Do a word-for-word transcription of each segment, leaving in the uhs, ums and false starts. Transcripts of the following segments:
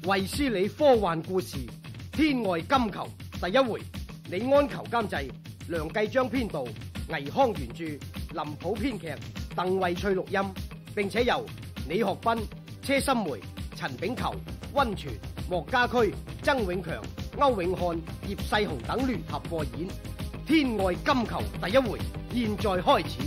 衛斯理科幻故事《天外金球》第一回，李安求監製，梁繼章編導，倪匡原著，林普編劇，鄧慧翠錄音，並且由李學斌、車心梅、陳炳球、溫泉、莫家駒、曾永強、歐永漢、葉世雄等聯合播演《天外金球》第一回，現在開始。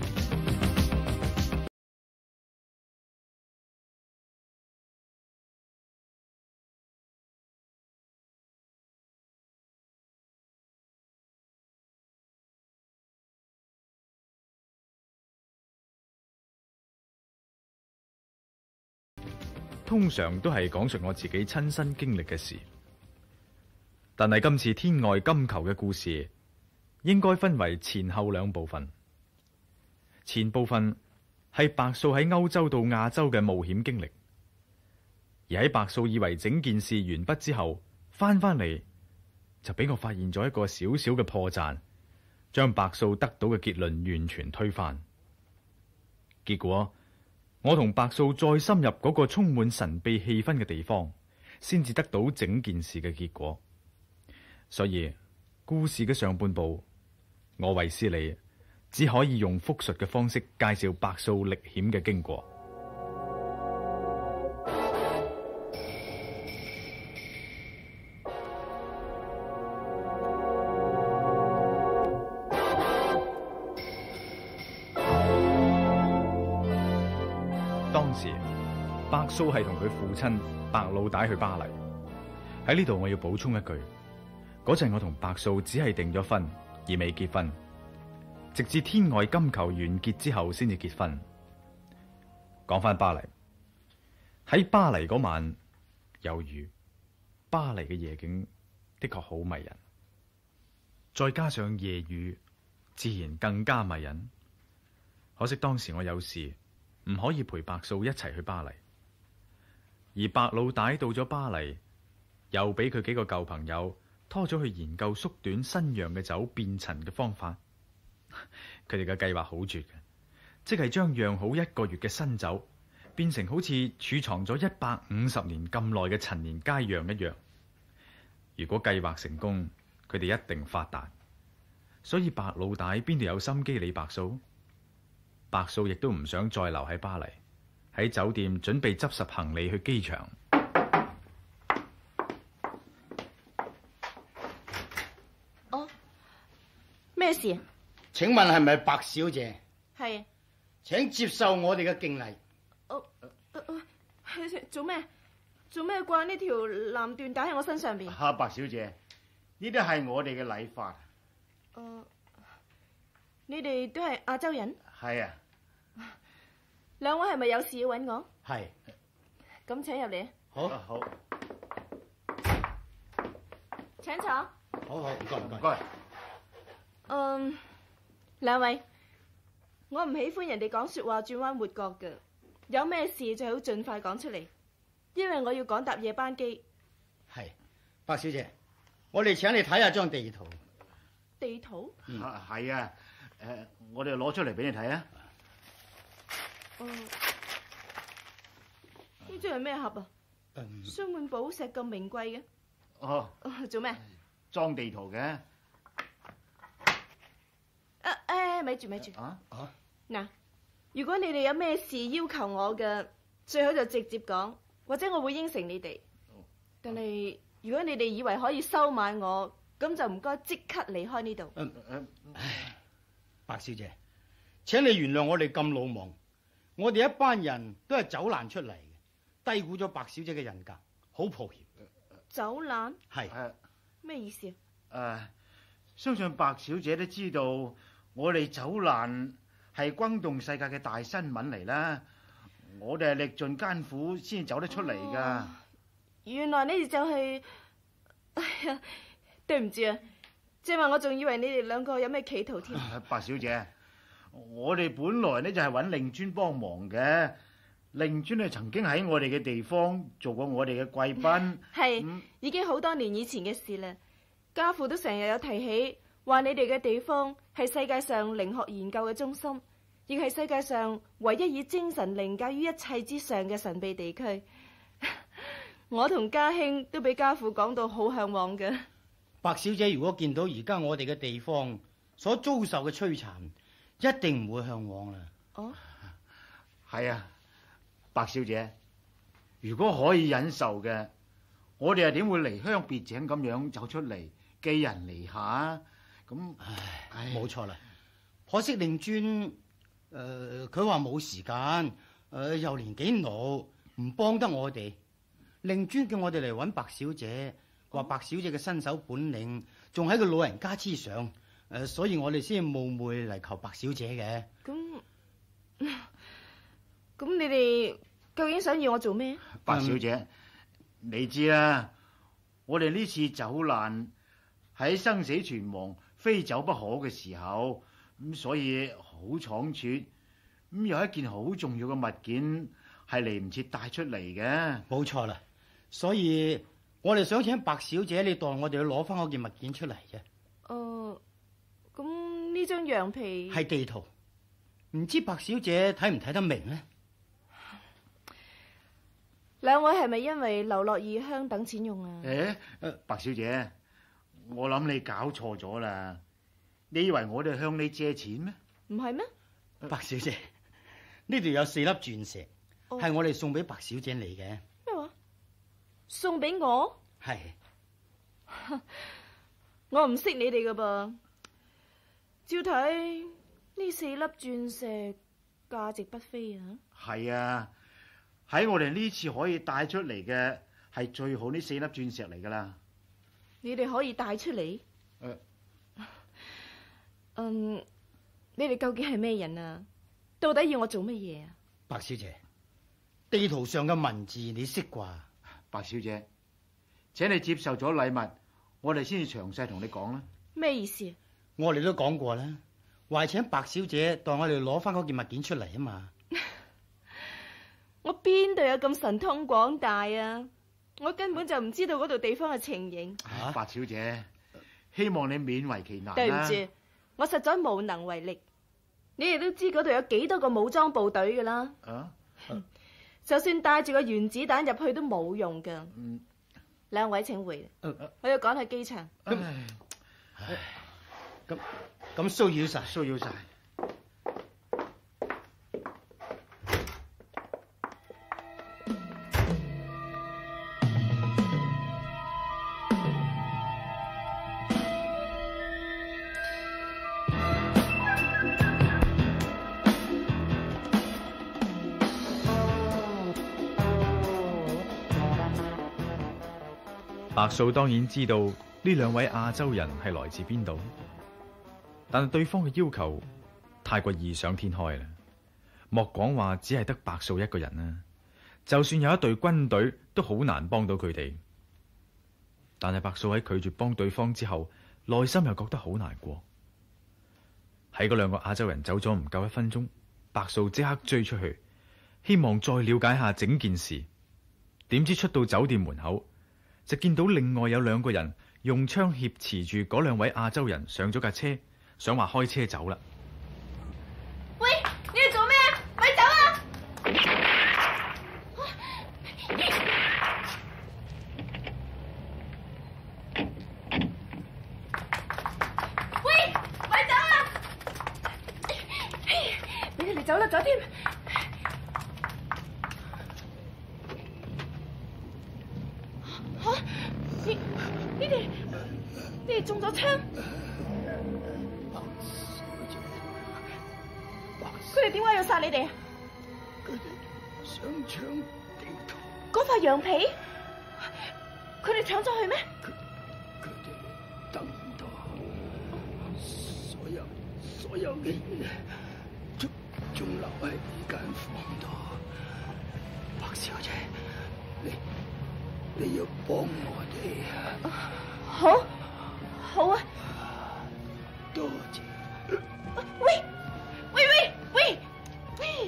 通常都係講述我自己親身經歷嘅事，但係今次天外金球嘅故事應該分為前後兩部分。前部分係白素喺歐洲到亞洲嘅冒險經歷，而喺白素以為整件事完畢之後，翻返嚟就俾我發現咗一個小小嘅破綻，將白素得到嘅結論完全推翻。結果我同白素再深入嗰個充滿神秘氣氛嘅地方，先至得到整件事嘅結果。所以故事嘅上半部，我衛斯理只可以用複述嘅方式介紹白素歷險嘅經過。當時白素係同佢父親白老大去巴黎。喺呢度我要補充一句，嗰陣我同白素只係訂咗婚而未結婚，直至天外金球完結之後先至結婚。講返巴黎，喺巴黎嗰晚有雨，巴黎嘅夜景的確好迷人，再加上夜雨，自然更加迷人。可惜當時我有事，唔可以陪白素一齊去巴黎，而白老大到咗巴黎，又俾佢幾個舊朋友拖咗去研究縮短新釀嘅酒變陳嘅方法。佢哋嘅計劃好絕嘅，即係將釀好一個月嘅新酒變成好似儲藏咗一百五十年咁耐嘅陳年佳釀一樣。如果計劃成功，佢哋一定發達。所以白老大邊度有心機理白素？白素亦都唔想再留喺巴黎，喺酒店準備執拾行李去機場。 哦，咩事？ 請問係咪白小姐？ 係。 請接受我哋嘅敬禮。 哦，做咩？做咩掛呢條藍緞帶喺我身上邊？ 啊，白小姐，呢啲係我哋嘅禮法。 誒、呃，你哋都係亞洲人？ 係啊。 兩位係咪有事要揾我？ 係。 咁請入嚟。 好， 好。 請坐。 好好，唔該唔該。 唔該。 嗯，兩位，我唔喜歡人哋講說話轉彎抹角嘅，有咩事最好盡快講出嚟，因為我要趕搭夜班機。 係，白小姐，我哋請你睇下張地圖。 地圖？ 嗯，係啊。誒，我哋攞出嚟俾你睇啊。 哦，呢張係咩盒啊？ 嗯， 鑲滿寶石咁名貴嘅。 哦。 做咩？ 裝地圖嘅。 啊誒，咪住咪住。 啊啊。 嗱，如果你哋有咩事要求我嘅，最好就直接講，或者我會應承你哋。但係如果你哋以為可以收買我，咁就唔該即刻離開呢度。 嗯嗯。唉，白小姐，請你原諒我哋咁魯莽。我哋一班人都係走難出嚟嘅，低估咗白小姐嘅人格，好抱歉。 走難？ 係。 咩意思啊？ 誒，相信白小姐都知道，我哋走難係轟動世界嘅大新聞嚟啦。我哋係歷盡艱苦先走得出嚟噶。 哦，原來你哋就係……哎呀，對唔住啊，即係話我仲以為你哋兩個有咩企圖添。 白小姐。我哋本來呢就係揾令尊幫忙嘅，令尊呢曾經喺我哋嘅地方做過我哋嘅貴賓， 係、 嗯、 已經好多年以前嘅事啦。家父都成日有提起，話你哋嘅地方係世界上靈學研究嘅中心，亦係世界上唯一以精神凌駕於一切之上嘅神秘地區。 我同家兄都俾家父講到好向往嘅。 白小姐如果見到而家我哋嘅地方所遭受嘅摧殘，一定唔會向往啦。 哦， 係啊，白小姐，如果可以忍受嘅，我哋又點會離鄉別井咁樣走出嚟寄人籬下啊？咁唉，冇錯啦。可惜令尊，誒、呃，佢話冇時間，誒、呃，又年紀老，唔幫得我哋。令尊叫我哋嚟揾白小姐，話白小姐嘅身手本領仲喺個老人家之上，誒、呃，所以我哋先冒昧嚟求白小姐嘅。 咁，咁你哋究竟想要我做咩？ 白小姐，嗯、你知啦，我哋呢次走難喺生死存亡、非走不可嘅時候，咁所以好倉促，咁有一件好重要嘅物件係嚟唔切帶出嚟嘅。 冇錯啦。所以我哋想請白小姐你代我哋去攞翻嗰件物件出嚟啫。 哦，咁呢張羊皮係地圖，唔知白小姐睇唔睇得明呢？ 兩位係咪因為流落異鄉等錢用啊？ 誒、欸，白小姐，我諗你搞錯咗啦。你以為我哋向你借錢咩？ 唔係咩？ 白小姐，呢度有四粒鑽石，係、哦、我哋送俾白小姐你嘅。 咩話？送俾我？ 係。 我唔識你哋噶噃。照睇呢四粒鑽石價值不菲啊！ 係啊，喺我哋呢次可以帶出嚟嘅係最好呢四粒鑽石嚟噶啦。 你哋可以帶出嚟？誒、 呃， 嗯，你哋究竟係咩人啊？到底要我做乜嘢啊？ 白小姐，地圖上嘅文字你識啩？ 白小姐，請你接受咗禮物，我哋先至詳細同你講啦。 咩意思啊？ 我哋都講過啦，話請白小姐代我哋攞翻嗰件物件出嚟啊嘛。 我邊度有咁神通廣大啊？我根本就唔知道嗰度地方嘅情形。 啊、白小姐，希望你勉為其難。 對唔住，我實在無能為力。你哋都知嗰度有幾多個武裝部隊噶啦。 啊啊就算帶住個原子彈入去都冇用噶。嗯，兩位請回，啊、我要趕去機場。 咁咁咁騷擾晒， 騷擾晒。 白素當然知道呢兩位亞洲人係來自邊度，但係對方嘅要求太過異想天開啦。莫講話只係得白素一個人啦，就算有一隊軍隊都好難幫到佢哋。但係白素喺拒絕幫對方之後，內心又覺得好難過。喺嗰兩個亞洲人走咗唔夠一分鐘，白素即刻追出去，希望再了解下整件事。點知出到酒店門口，就見到另外有兩個人用槍挾持住嗰兩位亞洲人上咗架車，想話開車走啦。 喂，你哋做咩啊？咪走啊！喂，咪走啊！俾佢哋走甩咗添。你你哋你哋中咗槍？佢哋點解要殺你哋？ 佢哋想搶地圖。 嗰塊羊皮，佢哋搶咗去咩？ 佢佢哋等到所有所有嘅嘢仲仲留喺呢間房度。白小姐，你你要幫我哋啊！ 好，好啊！ 多謝。 喂喂喂喂喂！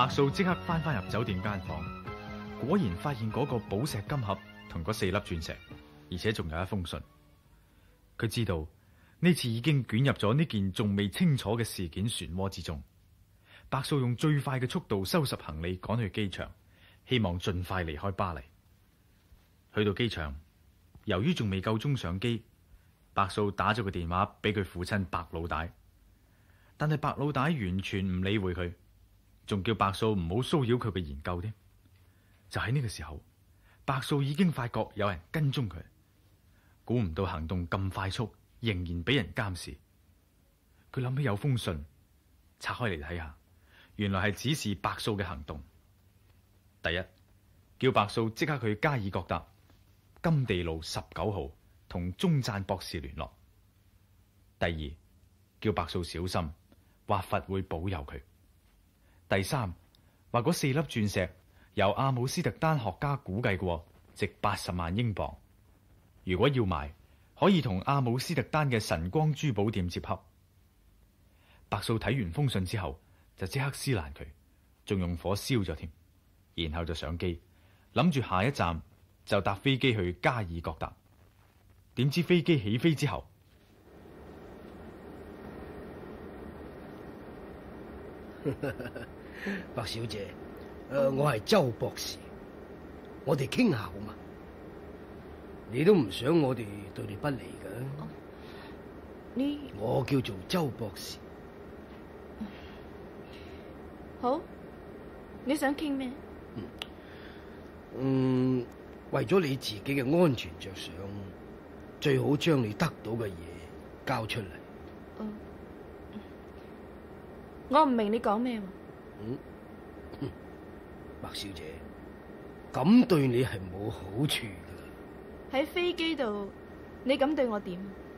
白素即刻翻返入酒店間房，果然發現嗰個寶石金盒同嗰四粒鑽石，而且仲有一封信。佢知道呢次已經捲入咗呢件仲未清楚嘅事件漩渦之中。白素用最快嘅速度收拾行李趕去機場，希望盡快離開巴黎。去到機場，由於仲未夠鐘上機，白素打咗個電話俾佢父親白老大，但係白老大完全唔理會佢，仲叫白素唔好騷擾佢嘅研究添。就喺呢個時候，白素已經發覺有人跟蹤佢，估唔到行動咁快速，仍然俾人監視。佢諗起有封信，拆開嚟睇下，原來係指示白素嘅行動。第一，叫白素即刻去加爾各答金地路十九號同中贊博士聯絡。第二，叫白素小心，話佛會保佑佢。第三，話嗰四粒鑽石由阿姆斯特丹學家估計過值八十萬英鎊，如果要賣，可以同阿姆斯特丹嘅晨光珠寶店接洽。白素睇完封信之後，就即刻撕爛佢，仲用火燒咗添，然後就上機，諗住下一站就搭飛機去加爾各答。點知飛機起飛之後， 白小姐，誒、呃，我係周博士，我哋傾下好嘛？你都唔想我哋對你不利㗎？ 你我叫做周博士。 好，你想傾咩？ 嗯，嗯，為咗你自己嘅安全着想，最好將你得到嘅嘢交出嚟。 嗯，我唔明你講咩喎？ 嗯，嗯，白小姐，咁對你係冇好處噶。 喺飛機度，你咁對我點？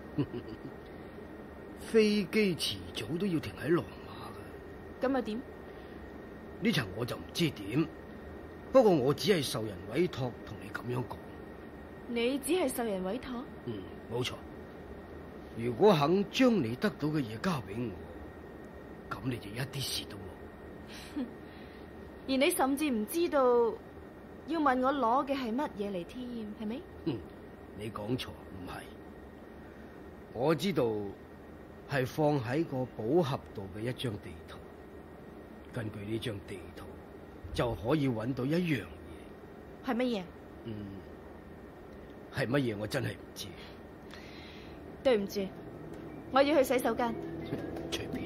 飛機遲早都要停喺羅馬噶。 咁又點？ 呢層我就唔知點，不過我只係受人委託同你咁樣講。 你只係受人委託？ 嗯，冇錯。如果肯將你得到嘅嘢交俾我，咁你就一啲事都冇。 而你甚至唔知道要問我攞嘅係乜嘢嚟添，係咪？ 嗯，你講錯，唔係。我知道係放喺個寶盒度嘅一張地圖。根據呢張地圖，就可以揾到一樣嘢。 係乜嘢？ 嗯，係乜嘢我真係唔知。 對唔住，我要去洗手間。 隨便。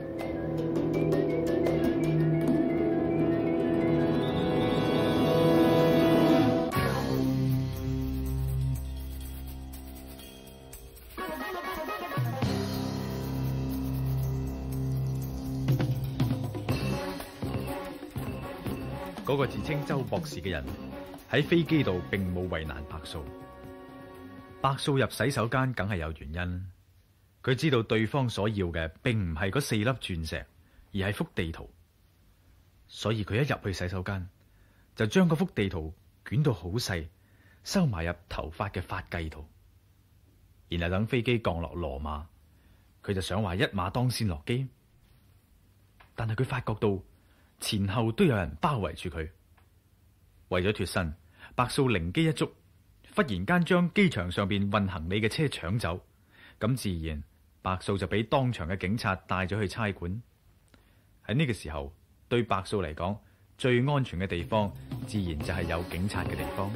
嗰個自稱周博士嘅人喺飛機度並冇為難白素。白素入洗手間梗係有原因，佢知道對方所要嘅並唔係嗰四粒鑽石，而係幅地圖。所以佢一入去洗手間，就將嗰幅地圖捲到好細，收埋入頭髮嘅髮髻度。然後等飛機降落羅馬，佢就想話一馬當先落機。但係佢發覺到前後都有人包圍住佢，為咗脫身，白素靈機一觸，忽然間將機場上邊運行李嘅車搶走，咁自然白素就俾當場嘅警察帶咗去差館。喺呢個時候，對白素嚟講，最安全嘅地方，自然就係有警察嘅地方。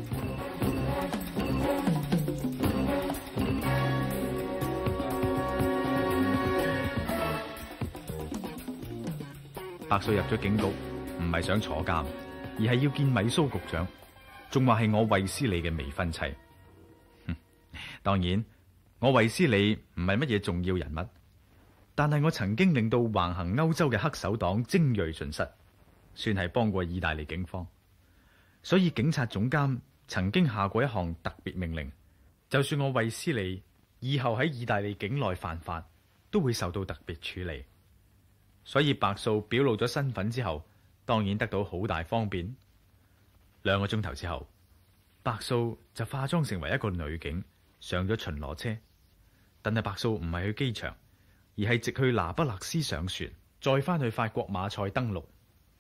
白素入咗警局，唔係想坐監，而係要見米蘇局長，仲話係我衛斯理嘅未婚妻。哼，當然，我衛斯理唔係乜嘢重要人物，但係我曾經令到橫行歐洲嘅黑手黨精銳盡失，算係幫過意大利警方。所以警察總監曾經下過一項特別命令，就算我衛斯理以後喺意大利境內犯法，都會受到特別處理。所以白素表露咗身份之後，當然得到好大方便。兩個鐘頭之後，白素就化妝成為一個女警，上咗巡邏車。但係白素唔係去機場，而係直去拿不勒斯上船，再翻去法國馬賽登陸。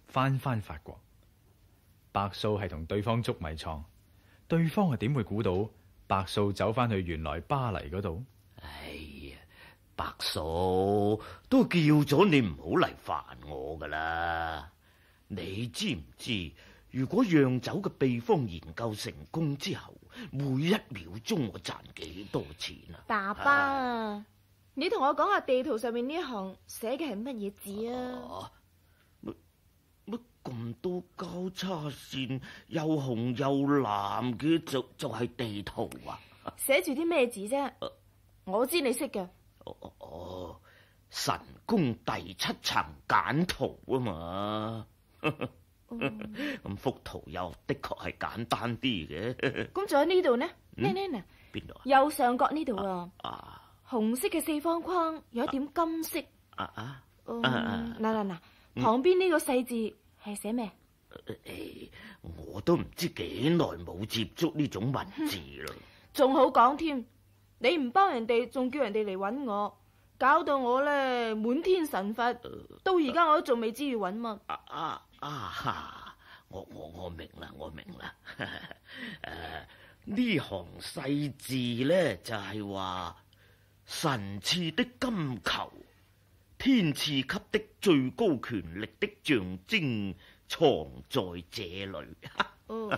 翻翻法國。白素係同對方捉迷藏，對方係點會估到白素走翻去原來巴黎嗰度？ 哎呀，白素都叫咗你唔好嚟煩我噶啦。你知唔知？如果釀酒嘅秘方研究成功之後，每一秒鐘我賺幾多錢啊？ 爸爸啊，你同我講下地圖上面呢行寫嘅係乜嘢字啊？ 乜乜咁多交叉線，又紅又藍嘅，就就係地圖啊？ 寫住啲咩字啫？我知你識嘅。 哦哦，神功第七層簡圖啊嘛。咁幅圖又的確係簡單啲嘅。 咁仲喺呢度呢？呢呢呢？ 邊度啊？ 右上角呢度啊。 啊， 紅色嘅四方框有一點金色。 啊啊。 嗱嗱嗱，旁邊呢個細字係寫咩？ 誒，我都唔知幾耐冇接觸呢種文字啦。 仲好講添，你唔幫人哋，仲叫人哋嚟揾我，搞到我咧滿天神佛。到而家我都仲未知要揾嘛。 啊啊啊！我我我明啦，我明啦。誒，呢行細字咧就係話神賜的金球，天賜給的最高權力的象徵藏在這裏。 哦，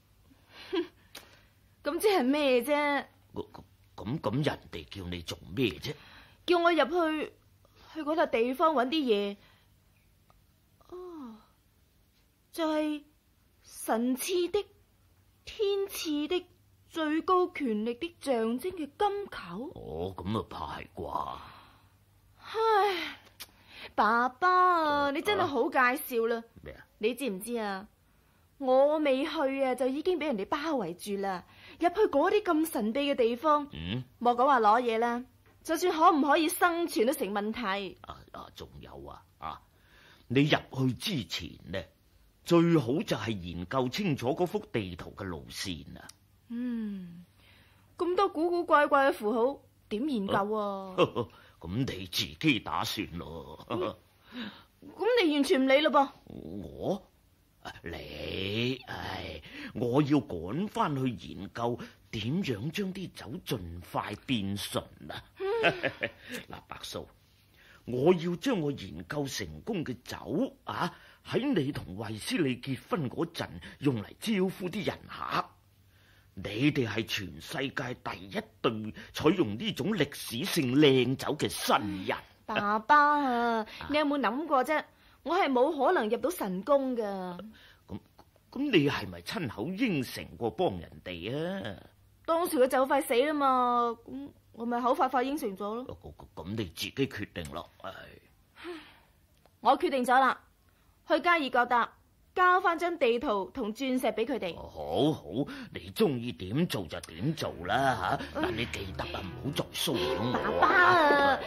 咁即係咩啫？ 咁咁人哋叫你做咩啫？ 叫我入去去嗰笪地方揾啲嘢。哦，就係神賜的、天賜的、最高權力的象徵嘅金球。 哦，咁啊怕係啩？ 唉，爸爸，你真係好介紹啦。 咩啊？ 你知唔知啊？我未去啊，就已經俾人哋包圍住啦。入去嗰啲咁神秘嘅地方， 嗯， 莫講話攞嘢啦，就算可唔可以生存都成問題。 啊啊，仲有啊啊！你入去之前呢，最好就係研究清楚嗰幅地圖嘅路線啊。 嗯，咁多古古怪怪嘅符號，點研究啊？ 咁、啊、你自己打算咯。咁、 嗯、你完全唔理咯噃？ 我？你？唉，我要趕翻去研究點樣將啲酒盡快變純啊！嗱，白素，我要將我研究成功嘅酒啊，喺你同衛斯理結婚嗰陣用嚟招呼啲人客。你哋係全世界第一對採用呢種歷史性靚酒嘅新人。 爸爸啊，你有冇諗過啫？我係冇可能入到神宮噶。 咁咁，你係咪親口應承過幫人哋啊？ 當時佢就快死啦嘛，咁我咪口快快應承咗咯。 咁你自己決定咯。唉， 我決定咗啦，去加爾各答交翻張地圖同鑽石俾佢哋。 好好，你中意點做就點做啦吓，但你記得啊，唔好再騷擾我。 爸爸啊！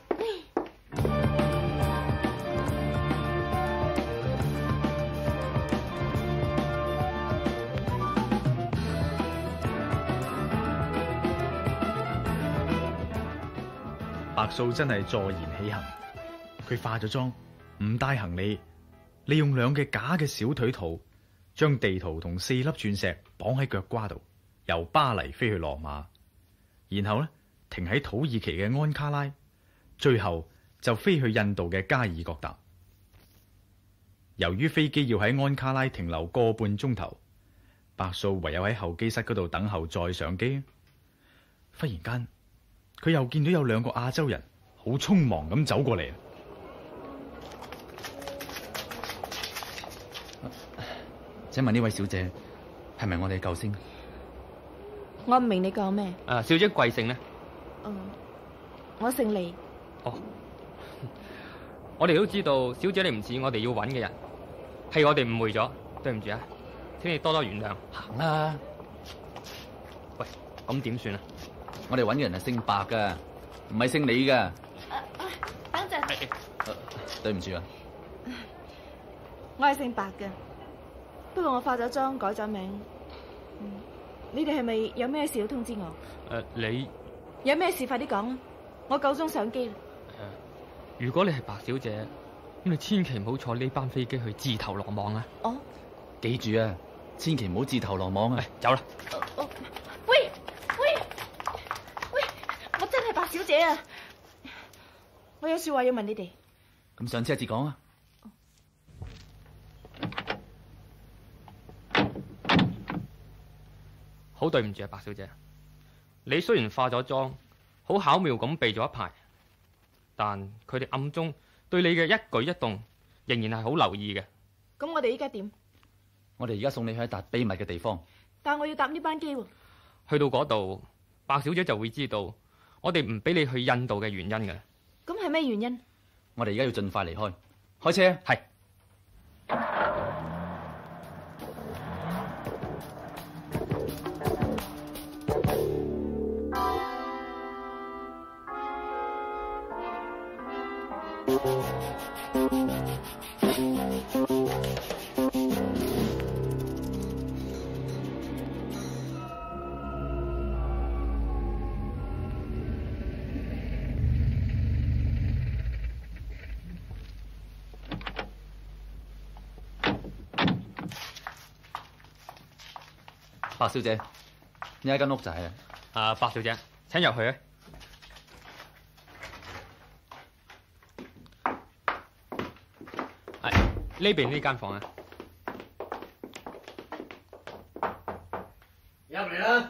白素真係坐言起行，佢化咗妝，唔帶行李，利用兩嘅假嘅小腿肚，將地圖同四粒鑽石綁喺腳瓜度，由巴黎飛去羅馬，然後呢停喺土耳其嘅安卡拉，最後就飛去印度嘅加爾各答。由於飛機要喺安卡拉停留個半鐘頭，白素唯有喺候機室嗰度等候再上機。忽然間，佢又見到有兩個亞洲人好匆忙咁走過嚟。 請問呢位小姐係咪我哋嘅救星？ 我唔明你講咩？ 啊，小姐貴姓呢？ 嗯，我姓李。 哦，我哋都知道小姐你唔似我哋要揾嘅人，係我哋誤會咗，對唔住啊，請你多多原諒。 行啦。 喂，咁點算啊？ 我哋揾嘅人係姓白噶，唔係姓李噶。 啊啊，等陣。 啊，對唔住啊。 我係姓白嘅，不過我化咗妝，改咗名。嗯，你哋係咪有咩事要通知我？ 誒、呃，你有咩事快啲講啊！我夠鐘上機啦。 誒、呃，如果你係白小姐， 你千祈唔好坐呢班飛機去自投羅網啊！ 哦， 記住啊，千祈唔好自投羅網啊！ 走啦！ 哦，喂喂喂，我真係白小姐啊！我有說話要問你哋。 咁上車一節講啊！ 好對唔住啊，白小姐，你雖然化咗妝，好巧妙咁避咗一排，但佢哋暗中對你嘅一舉一動仍然係好留意嘅。 咁我哋依家點？ 我哋而家送你去一笪秘密嘅地方。 但我要搭呢班機喎。 去到嗰度，白小姐就會知道我哋唔俾你去印度嘅原因嘅。 咁係咩原因？ 我哋而家要盡快離開，開車。 係。 白小姐，呢一間屋就係啦。 啊，白小姐，請入去啊。係呢邊呢間房啊。 入嚟啦！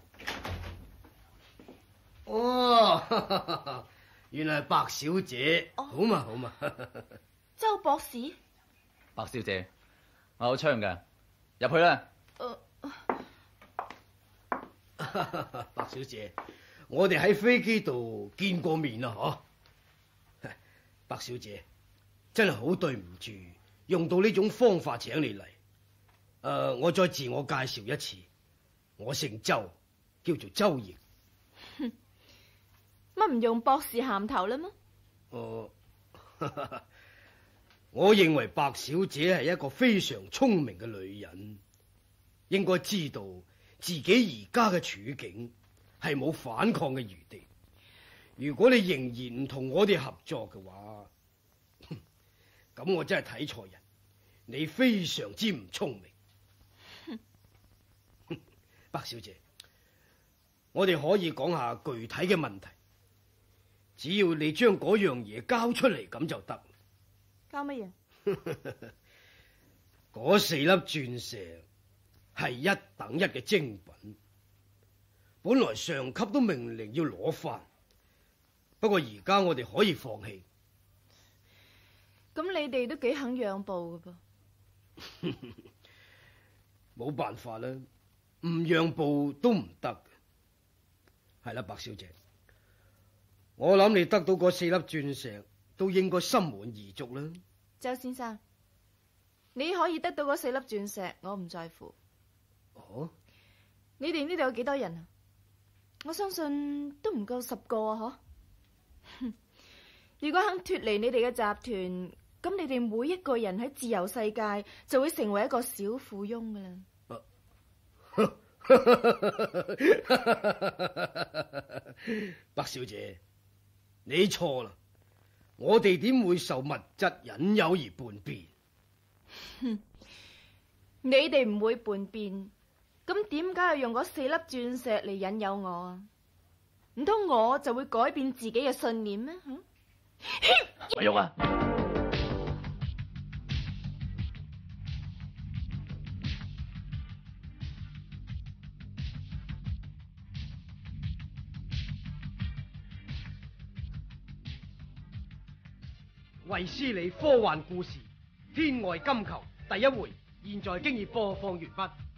哦，原來係白小姐， 哦、 好嘛好嘛。 周博士， 白小姐，我有槍㗎，入去啦。 呃白小姐，我哋喺飛機度見過面啦，嗬。白小姐，真係好對唔住，用到呢種方法請你嚟。誒、呃，我再自我介紹一次，我姓周，叫做周瑩。 乜唔用博士銜頭啦咩？ 哦、呃，我認為白小姐係一個非常聰明嘅女人，應該知道自己而家嘅處境係冇反抗嘅餘地。如果你仍然唔同我哋合作嘅話，咁我真係睇錯人。你非常之唔聰明。白小姐，我哋可以講下具體嘅問題，只要你將嗰樣嘢交出嚟，咁就得。 交乜嘢？ 嗰四粒鑽石係一等一嘅精品，本來上級都命令要攞翻，不過而家我哋可以放棄。 咁你哋都幾肯讓步噶噃？ 冇辦法啦，唔讓步都唔得。係啦，白小姐，我諗你得到嗰四粒鑽石都應該心滿意足啦。 周先生，你可以得到嗰四粒鑽石，我唔在乎。 哦， 你哋呢度有幾多人啊？我相信都唔夠十個啊！嗬。如果肯脫離你哋嘅集團，咁你哋每一個人喺自由世界就會成為一個小富翁噶啦。 白小姐，你錯啦！我哋點會受物質引誘而叛變？ 你哋唔會叛變，咁點解要用嗰四粒鑽石嚟引誘我啊？唔通我就會改變自己嘅信念咩？ 咪喐啊！ 衛斯理科幻故事《天外金球》第一回，現在經已播放完畢。